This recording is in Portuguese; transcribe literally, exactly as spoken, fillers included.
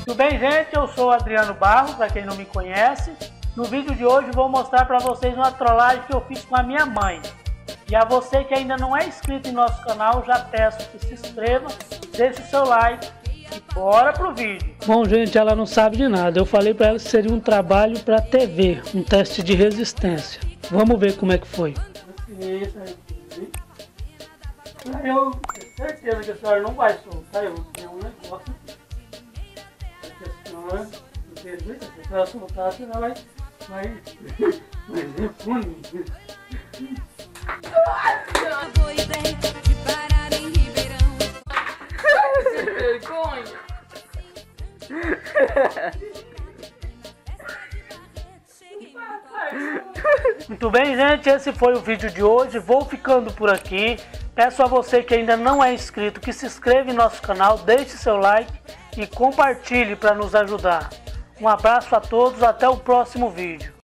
Tudo bem, gente? Eu sou o Adriano Barros, para quem não me conhece. No vídeo de hoje vou mostrar para vocês uma trollagem que eu fiz com a minha mãe. E a você que ainda não é inscrito em nosso canal, já peço que se inscreva, deixe o seu like e bora pro vídeo. Bom, gente, ela não sabe de nada. Eu falei para ela que seria um trabalho para T V, um teste de resistência. Vamos ver como é que foi. Eu tenho certeza que a senhora não vai soltar, eu tenho um negócio aqui. Porque a senhora, se a senhora soltar, a senhora vai... vai... vai ser ruim. Que vergonha! Muito bem, gente, esse foi o vídeo de hoje. Vou ficando por aqui. Peço a você que ainda não é inscrito que se inscreva em nosso canal, deixe seu like e compartilhe para nos ajudar. Um abraço a todos, até o próximo vídeo.